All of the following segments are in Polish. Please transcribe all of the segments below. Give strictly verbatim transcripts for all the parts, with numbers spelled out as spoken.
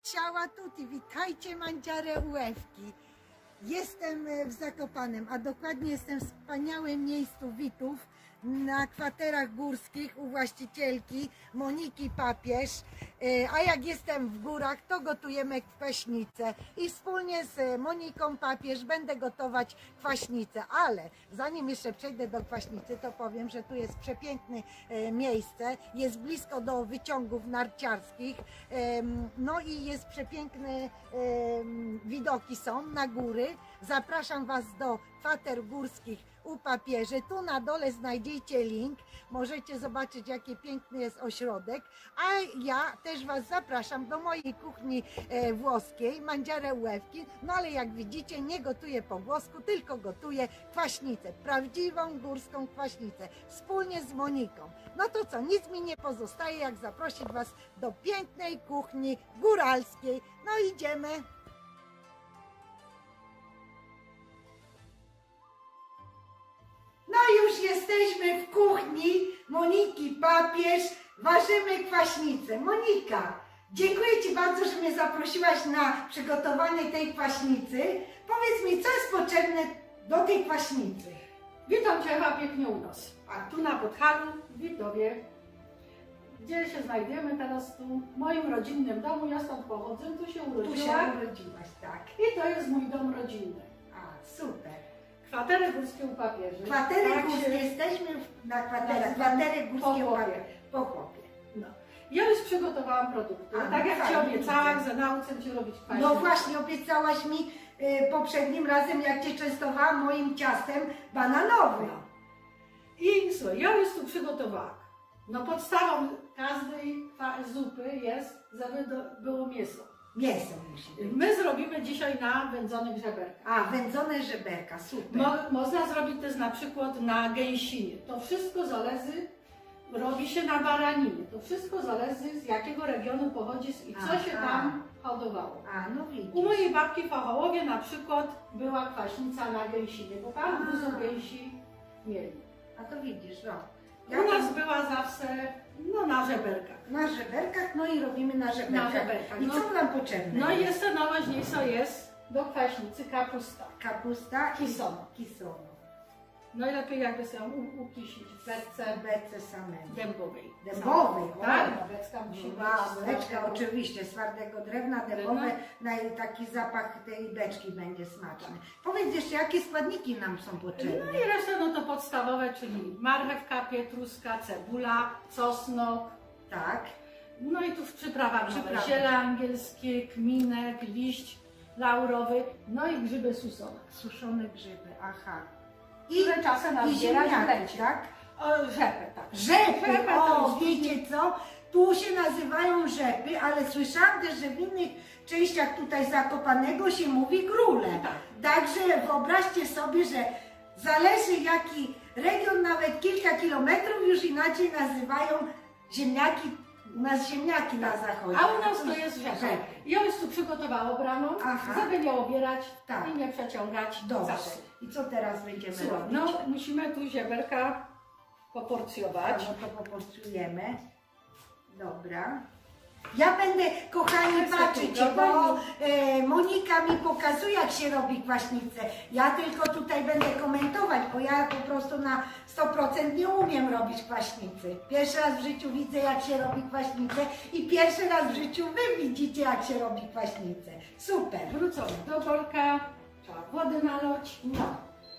Ciała tutti, witajcie Mandziare Łewki. Jestem w Zakopanem, a dokładnie jestem w wspaniałym miejscu Witów na kwaterach górskich u właścicielki Moniki Papież. A jak jestem w górach, to gotujemy kwaśnicę i wspólnie z Moniką Papież będę gotować kwaśnicę. Ale zanim jeszcze przejdę do kwaśnicy, to powiem, że tu jest przepiękne miejsce, jest blisko do wyciągów narciarskich, no i jest przepiękne widoki są na góry. Zapraszam Was do kwater górskich u Papieży. Tu na dole znajdziecie link, możecie zobaczyć, jaki piękny jest ośrodek, a ja też Was zapraszam do mojej kuchni e, włoskiej, Mandziare Łewki. No ale jak widzicie, nie gotuję po włosku, tylko gotuję kwaśnicę, prawdziwą górską kwaśnicę, wspólnie z Moniką. No to co, nic mi nie pozostaje, jak zaprosić Was do pięknej kuchni góralskiej. No idziemy. No już jesteśmy w kuchni Moniki Papież, ważymy kwaśnicę. Monika, dziękuję Ci bardzo, że mnie zaprosiłaś na przygotowanie tej kwaśnicy. Powiedz mi, co jest potrzebne do tej kwaśnicy? Witam Cię chyba pięknie u nas. A tu na Podhalu, w Witowie, gdzie się znajdujemy teraz, tu w moim rodzinnym domu, ja stąd pochodzę, tu się urodziłam. Tu się urodziłaś, tak. I to jest mój dom rodzinny. A, super. Kwatery górskie u Papieży. Kwatery tak górskie, się... jesteśmy na kwaterach, kwatery górskie u Papieży. Po chłopie. No. Ja już przygotowałam produkty. A, tak jak fajnie, Ci obiecałam, widzę. że nauczę Cię robić kwaśnicę. No właśnie, obiecałaś mi y, poprzednim razem, jak Cię częstowałam moim ciastem bananowym. No. I słuchaj, ja już tu przygotowałam. No podstawą każdej zupy jest, żeby do, było mięso. Mięso musi być. My zrobimy dzisiaj na wędzonych żeberkach. A, wędzone żeberka, super. Mo, można zrobić też na przykład na gęsinie. To wszystko zależy, robi się na baraninie. To wszystko zależy, z jakiego regionu pochodzisz i co Aha. się tam hodowało. A, no widzisz. U mojej babki w Chochołowie na przykład była kwaśnica na gęsinie, bo tam A. dużo gęsi mieli. A to widzisz, no. U nas była zawsze no, na żeberkach. Na żeberkach, no i robimy na żeberkach. Na żeberkach. I No, co nam potrzebne? no i jeszcze najważniejssze jest do kwaśnicy kapusta. Kapusta Kisono. Kisono. Najlepiej jakby sobie ją ukisić w beczce Beczce samej. dębowej. Dębowej, o. Tak, no, beczka musi być. A, beczka oczywiście, z twardego drewna, dębowe, Drewna. na taki zapach tej beczki będzie smaczny. Powiedz jeszcze, jakie składniki nam są potrzebne? No i reszta no to podstawowe, czyli marchewka, pietruszka, cebula, czosnok. Tak. No i tu w przyprawach Przyprawy. mamy ziele angielskie, kminek, liść laurowy, no i grzyby suszone. Suszone grzyby, aha. I które czasem nam i zbierać w ziemniaki, lecie. tak? O, rzepę, tak. Rzepy, Rzepę to o, jest- wiecie co? Tu się nazywają rzepy, ale słyszałam też, że w innych częściach tutaj Zakopanego się mówi grule. Tak. Także wyobraźcie sobie, że zależy jaki region, nawet kilka kilometrów już inaczej nazywają ziemniaki, u nas ziemniaki na zachodzie. A u nas to jest rzepa. Rzepy. Ja już tu przygotowałam obraną, Aha. żeby nie obierać Tak. i nie przeciągać. Dobrze. Zawsze. I co teraz będziemy Słuchaj, robić? no musimy tu ziemberka poporcjować. No to poporcjujemy. Dobra. Ja będę, kochani, Tak, patrzeć, tak, bo tak. e, Monika mi pokazuje, jak się robi kwaśnicę. Ja tylko tutaj będę komentować, bo ja po prostu na sto procent nie umiem robić kwaśnicy. Pierwszy raz w życiu widzę, jak się robi kwaśnicę i pierwszy raz w życiu wy widzicie, jak się robi kwaśnicę. Super. Wrócone do worka, trzeba wody nalać. No.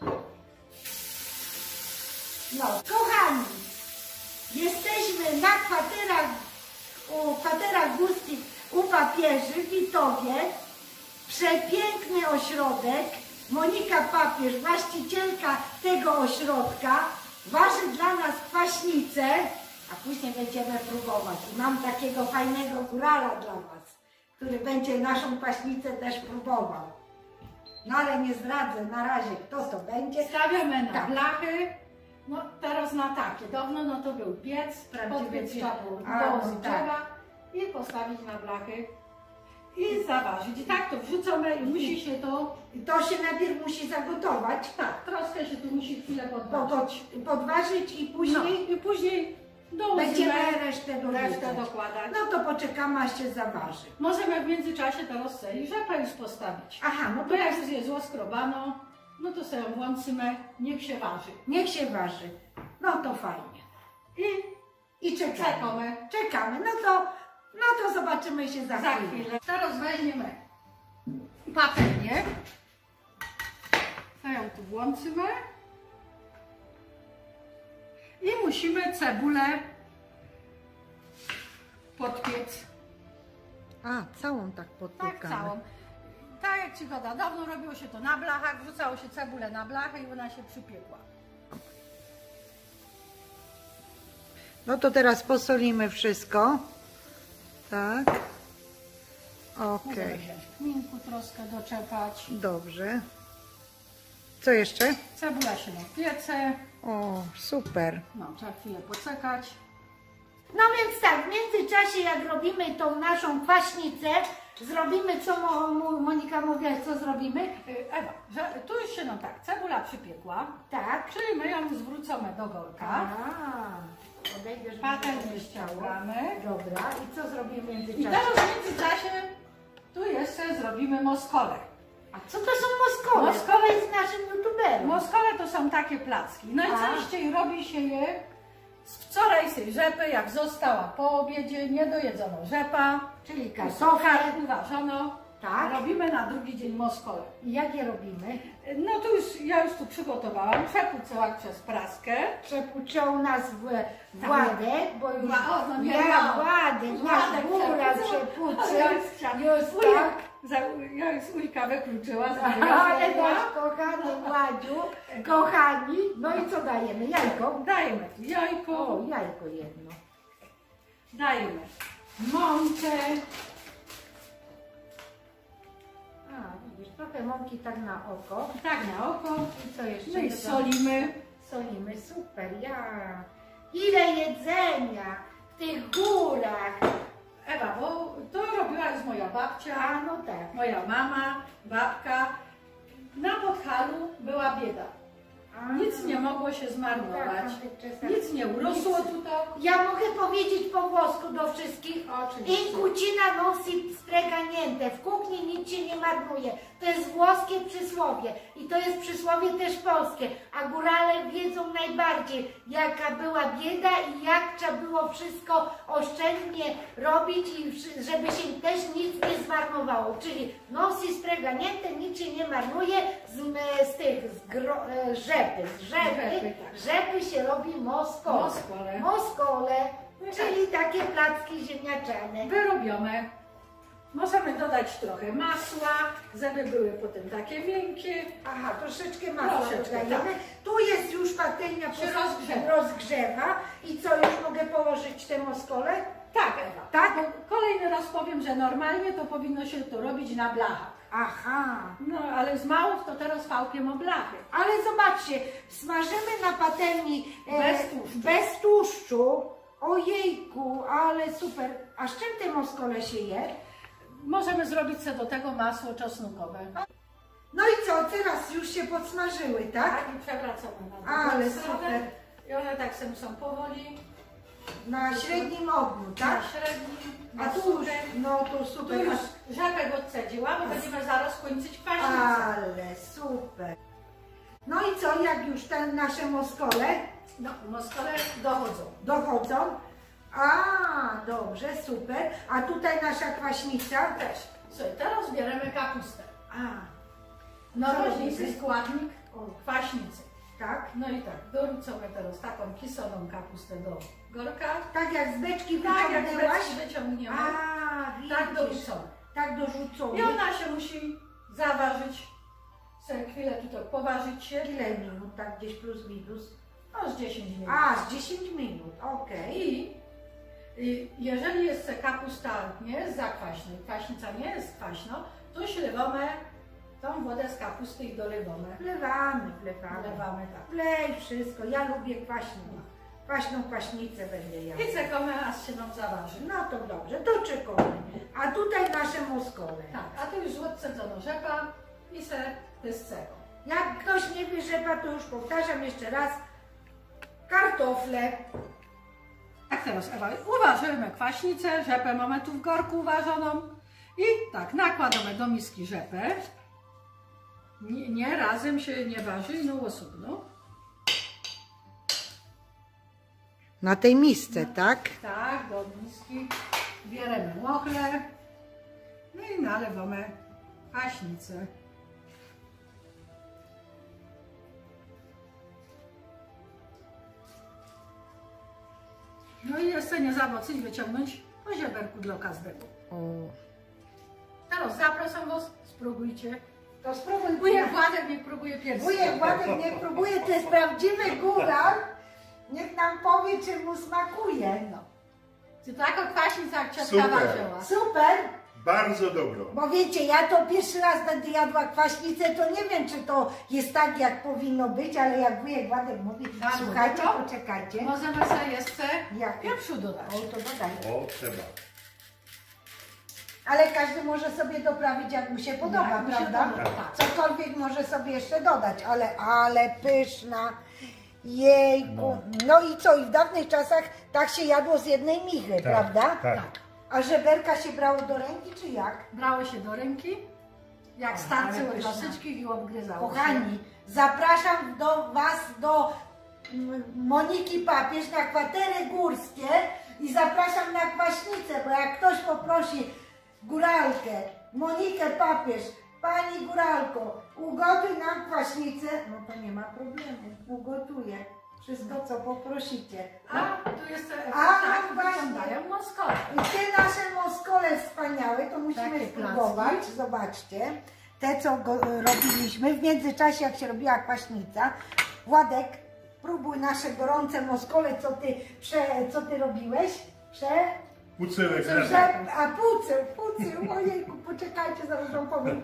No, kochani, jesteśmy na kwaterach, u kwaterach górskich u Papieży w Witowie. Przepiękny ośrodek. Monika Papież, właścicielka tego ośrodka, waży dla nas kwaśnicę, a później będziemy próbować. I mam takiego fajnego górala dla was, który będzie naszą kwaśnicę też próbował. No ale nie zdradzę na razie, kto to będzie. Stawiamy na Tak. blachy. No teraz na takie. Dawno no to był piec, Prawdziwy podpiec piec. trzeba było A, dołożyć no drzewa i postawić na blachy i zaważyć. I tak to wrzucamy i musi się to, I to się najpierw musi zagotować, tak, troszkę się tu musi chwilę po- podważyć. pod- podważyć i No, później... i później dołożymy będziemy resztę dorzucać. resztę dokładać. No to poczekamy, aż się zaważy. Możemy w międzyczasie teraz sobie rzepę już postawić. Aha, no To to jak jest, już jest złoskrobano, no to sobie ją włączymy, niech się waży. niech się waży. No to fajnie. I, i czekamy. Czekamy. Czekamy. No to, no to zobaczymy się za, Za chwilę. chwilę. Teraz weźmiemy patelnię. To ją tu włączymy. I musimy cebulę podpiec. A, całą tak Tak, podpiekamy. całą. Tak jak Ci gada, dawno robiło się to na blachach, wrzucało się cebulę na blachę i ona się przypiekła. No to teraz posolimy wszystko. Tak. Okej. Możemy wziąć kminku troszkę doczepać. Dobrze. Co jeszcze? Cebula się na piece. O, super. No, trzeba chwilę poczekać. No więc tak, w międzyczasie jak robimy tą naszą kwaśnicę, zrobimy, co Mo, Mo, Monika mówiła, co zrobimy? Y, Ewa, że tu już się no tak, cebula przypiekła, Tak. czyli my ją zwrócimy do golka. A, odejdę, żeby Patelnię nie ściągamy. Dobra, i co zrobimy w I międzyczasie? teraz w międzyczasie tu jeszcze zrobimy moskole. A co to są moskole? Moskole jest naszym youtuberem. Moskole to są takie placki. Najczęściej robi się je z wczorajszej rzepy, jak została po obiedzie, niedojedzono rzepa, Czyli kartofle kartofle. uważono. Tak. Robimy na drugi dzień moskole. I jak je robimy? No to już, ja już tu przygotowałam, przepłucałam przez praskę. Przepuczą nas w Władek, bo już Wła- o, no nie, ja ja- Władek, nasz Władek góra przepucał. przepuczy. Ja już chciałam. Już Uj- tak. Za, ja już ujka wykluczyła, Ale zawiozła. nasz kochany Władziu, kochani, no i co dajemy? Jajko? Dajemy tu jajko, O, jajko jedno. dajemy mąkę, A, widzisz, trochę mąki tak na oko. tak na oko, I co jeszcze? no i dodam? solimy. Solimy, super, ja. Ile jedzenia w tych górach. Ewa, bo to robiła już moja babcia, A, no tak. moja mama, babka. Na Podhalu była bieda. A, Nic nie mogło się tak, zmarnować. tak, czasem- Nic nie urosło Nic. tutaj. Ja mogę powiedzieć po włosku do wszystkich. Oczywiście. In cucina non si spreca niente. W kuchni nic się nie marnuje. To jest włoskie przysłowie. I to jest przysłowie też polskie. A górale wiedzą najbardziej, jaka była bieda i jak trzeba było wszystko oszczędnie robić i wszy- żeby się też nic nie zmarnowało. Czyli non si spreca niente, nic się nie marnuje z, m- z tych z gro, e, rzepy. Z rzepy, Rzepy, tak. rzepy się robi moskole. Moskole. Moskole, czyli takie placki ziemniaczane. Wyrobione. Możemy dodać trochę masła, żeby były potem takie miękkie. Aha, troszeczkę masła Troszeczkę, dodajemy. Tu jest już patelnia Się po- rozgrzewa. rozgrzewa. I co, już mogę położyć te moskole? Tak, Ewa. Tak? Bo kolejny raz powiem, że normalnie to powinno się to robić na blachach. Aha. No, ale z małych to teraz fałkiem o blachy. Ale zobaczcie, smażymy na patelni e, Bez tłuszczu. bez tłuszczu. Ojejku, ale super. A z czym te moskole się je? Możemy zrobić sobie do tego masło czosnkowe. No i co, teraz już się podsmażyły, tak? Tak, i przewracamy na drugą Ale stronę. super. I one tak sobie są powoli. Na średnim ogniu, tak? Na średnim. A na tu już, suchym. no to Tu super. już rzepek odcedziła, bo będziemy zaraz kończyć kwaśnicę. Ale super. No i co, jak już te nasze moskole No, moskole dochodzą. dochodzą? A, dobrze, super. A tutaj nasza kwaśnica Też. Słuchaj, teraz bierzemy kapustę. A, Najważniejszy robimy? składnik o, kwaśnicy. tak. No i tak, dorzucamy teraz taką kisoną kapustę do gorka. Tak jak z beczki Tak, jak wyciągnęłaś? beczki wyciągniemy, A, widzisz. tak dorzucamy. Tak I dorzucone. ona się musi zaważyć, sobie chwilę tutaj poważyć się, Ile minut, tak gdzieś plus minus? no z dziesięć minut. A, z dziesięć minut, okej. I y, jeżeli jest ta kapusta nie jest za kwaśna, kwaśnica nie jest kwaśna, to ślewamy tą wodę z kapusty i dolewamy. Wlewamy, wlewamy. Wlewamy tak. Wlej wszystko, ja lubię kwaśną. Kwaśną kwaśnicę będę jadła. I czekamy, aż się nam zaważy. No to dobrze, to czekamy. A tutaj nasze moskole. Tak, a tu już odcedzono rzepa i se pyscego. Jak ktoś nie wie rzepa, to już powtarzam jeszcze raz. Kartofle. tak, teraz Ewa, uważymy kwaśnicę, rzepę mamy tu w garku uważoną i tak, nakładamy do miski rzepę. Nie, nie razem się nie waży, no osobno. Na tej misce, No, tak? Tak, do miski bierzemy mochle, no i nalewamy kwaśnicę. No i jeszcze nie zamoczyć, wyciągnąć po żeberku dla każdego. O. Teraz zapraszam Was, spróbujcie. To spróbuj. Wujek Władek niech próbuje pierwszy. Wujek Władek niech próbuje, to jest prawdziwy góral. Niech nam powie, czy mu smakuje. No. Czy taka kwaśnica jak ciotka Super. ważyła? Super, Bardzo dobro. bo wiecie, ja to pierwszy raz będę jadła kwaśnicę, to nie wiem, czy to jest tak, jak powinno być, ale jak wujek Władek mówi, Bardzo słuchajcie, dobro. poczekajcie. Możemy sobie jeszcze Jak? pieprzu dodać. O, to dodaj. O, trzeba. Ale każdy może sobie doprawić, jak mu się podoba, Jak mu się prawda? podoba, tak. Cokolwiek może sobie jeszcze dodać, ale, ale pyszna. Jejku. No. No i co? I w dawnych czasach tak się jadło z jednej michy, Tak, prawda? tak. A żeberka się brało do ręki, czy jak? Brało się do ręki, jak O, starcy ale od pyszna. klasyczki i obgryzało się. Kochani, zapraszam do Was do mm, Moniki Papież na kwatery górskie i zapraszam na kwaśnicę, bo jak ktoś poprosi góralkę, Monikę Papież, Pani góralko, ugotuj nam kwaśnicę, no to nie ma problemu, ugotuję wszystko, co poprosicie. A tu jest A, tak, właśnie. wyglądają moskole. I te nasze moskole wspaniałe, to musimy Takie spróbować. placki. Zobaczcie, te co go, robiliśmy w międzyczasie, jak się robiła kwaśnica. Władek, próbuj nasze gorące moskole, co ty, prze, co ty robiłeś. Prze, Pucyłek. prze, a pucył, pucył, ojejku, poczekajcie, zaraz wam powiem.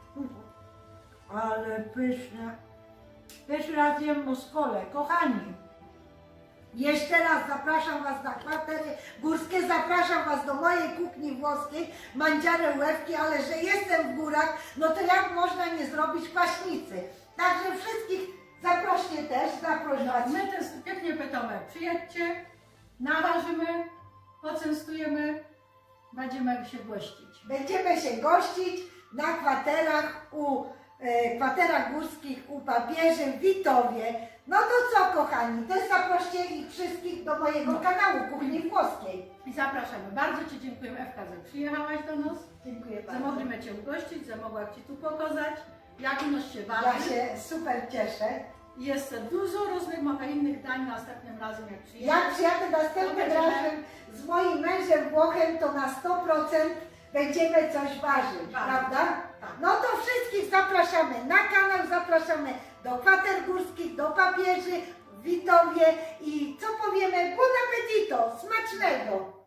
Ale pyszne. Pierwszy raz jem moskole, kochani. Jeszcze raz zapraszam Was na kwatery górskie, zapraszam Was do mojej kuchni włoskiej, Mangiare Łewki, ale że jestem w górach, no to jak można nie zrobić kwaśnicy? Także wszystkich zaprośnie też, zaproszać. My też pięknie pytamy, przyjedźcie, naważymy, poczęstujemy, będziemy się gościć. Będziemy się gościć na kwaterach u e, kwaterach górskich u papieży w Witowie. No to co, kochani, też zaproście ich wszystkich do mojego kanału Kuchni Włoskiej. I zapraszamy. Bardzo Ci dziękuję, Ewka, że przyjechałaś do nas, Dziękuję że bardzo. mogliśmy Cię ugościć, że mogła Ci tu pokazać, jak u nas się waży. Ja się super cieszę. Jest dużo różnych, może innych dań następnym razem, jak przyjedziesz. Jak przyjadę następnym To będziemy- razem z moim mężem Włochem, to na sto procent będziemy coś ważyć, Tak. prawda? Tak. No to wszystkich zapraszamy na kanał, zapraszamy do kwater górskich, do papieży w Witowie i co powiemy? Buon appetito! Smacznego!